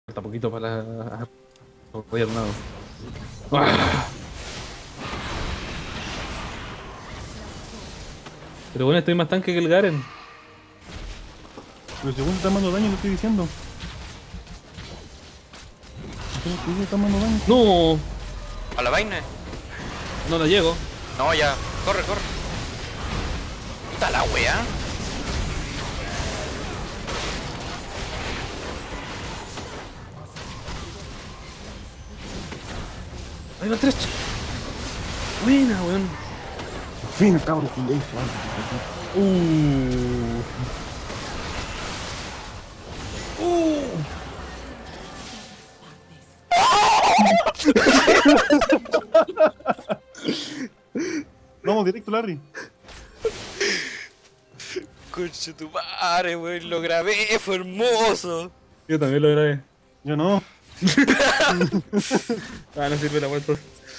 Falta poquito para gobernado. ¡Ah! Pero bueno, estoy más tanque que el Garen. Pero según está dando daño, lo estoy diciendo. Está dando daño. ¡No! ¿A la vaina? No la llego. No, ya. Corre, corre. Puta la wea. Ahí va tres. Buena, weón. Por fin, cabrón, culiao. Vamos directo, Larry. Conche tu madre, weón. Lo grabé, fue hermoso. Yo también lo grabé. Yo no. Ah, no sirve la vuelta.